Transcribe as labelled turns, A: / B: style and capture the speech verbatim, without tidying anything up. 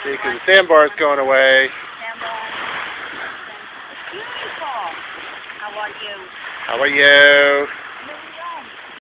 A: See, because the sandbar is going away.
B: Sandbar. It's beautiful. How are you?
A: How are you?